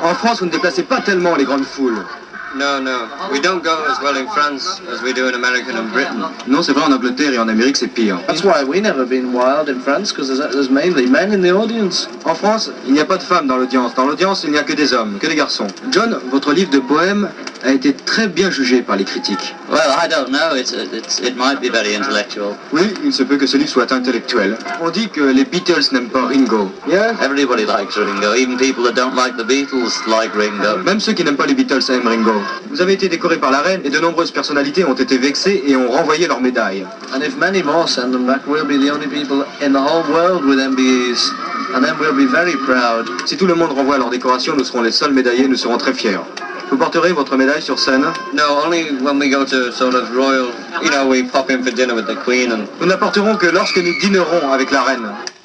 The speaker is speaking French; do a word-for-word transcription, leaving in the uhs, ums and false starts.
En France, vous ne déplacez pas tellement les grandes foules. No, no. We don't go as well in France as we do in America and Britain. Non, c'est vrai, en Angleterre et en Amérique, c'est pire. That's why we never been wild in France, because there's, there's mainly men in the audience. En France, il n'y a pas de femmes dans l'audience. Dans l'audience, il n'y a que des hommes, que des garçons. John, votre livre de poèmes a été très bien jugé par les critiques. Well, I don't know. It's, it's, it might be very intellectual. Oui, il se peut que ce livre soit intellectuel. On dit que les Beatles n'aiment pas Ringo. Yeah, everybody likes Ringo. Even people that don't like the Beatles like Ringo. Même ceux qui n'aiment pas les Beatles aiment Ringo. Vous avez été décoré par la reine et de nombreuses personnalités ont été vexées et ont renvoyé leurs médailles. And if many more send them back, we'll be the only people in the whole world with M B Es. And then we'll be very proud. Si tout le monde renvoie leurs décorations, nous serons les seuls médaillés, nous serons très fiers. Vous porterez votre médaille sur scène? No, only when we go to sort of royal, you know, we pop in for dinner with the Queen and... Nous ne la porterons que lorsque nous dînerons avec la reine.